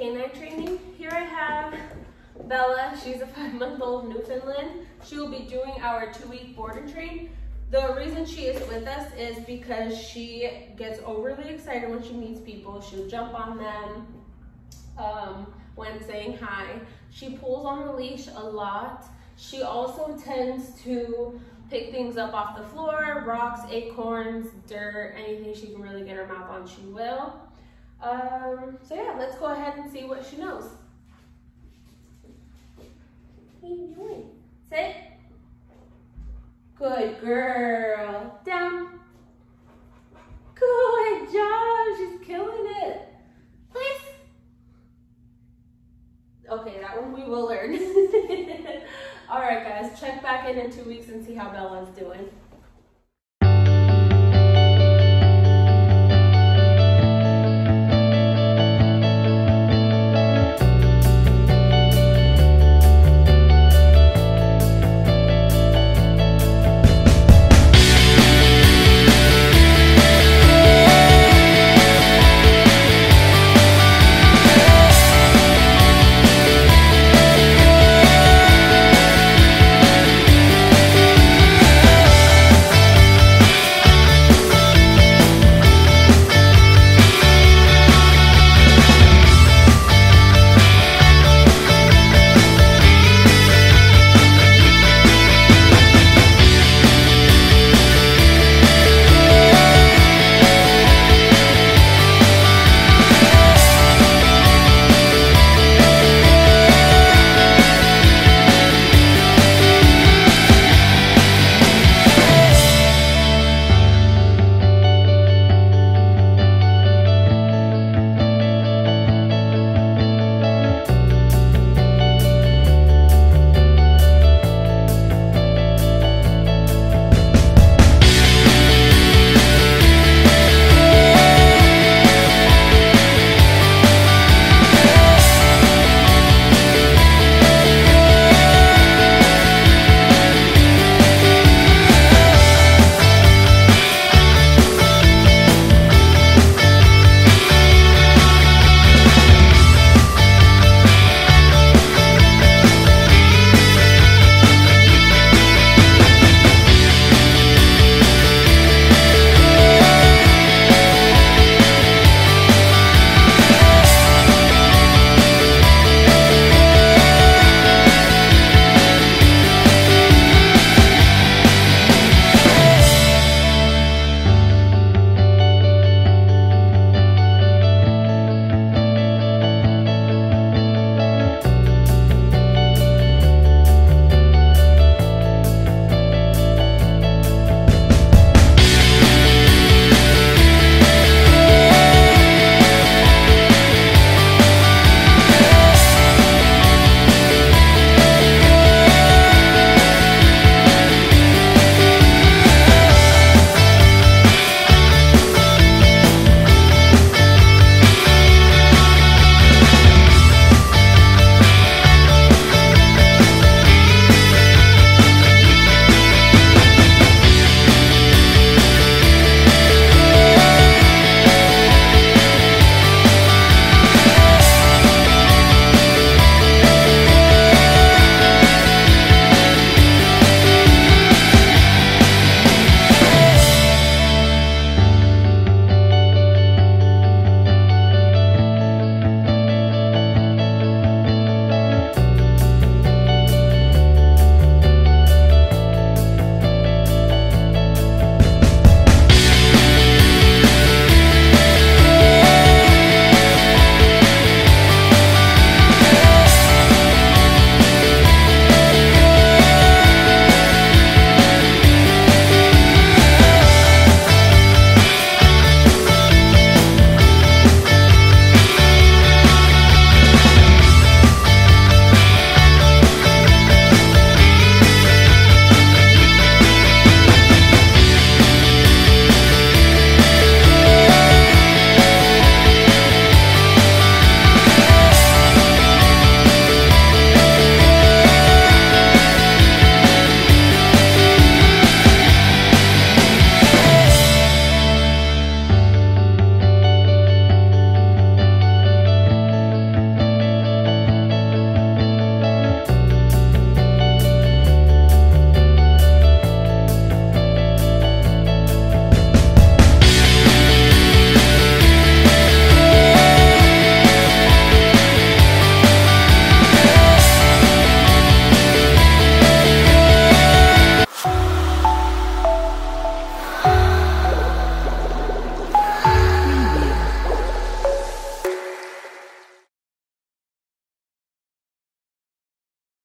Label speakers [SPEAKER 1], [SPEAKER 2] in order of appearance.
[SPEAKER 1] K9 Training. Here I have Bella. She's a 5-month-old Newfoundland. She will be doing our 2-week board and train. The reason she is with us is because she gets overly excited when she meets people. She'll jump on them when saying hi. She pulls on the leash a lot. She also tends to pick things up off the floor, rocks, acorns, dirt, anything she can really get her mouth on, she will. So yeah, let's go ahead and see what she knows. What are you doing? Sit. Good girl. Down. Good job. She's killing it. Please. Okay, that one we will learn. All right, guys, check back in 2 weeks and see how Bella's doing.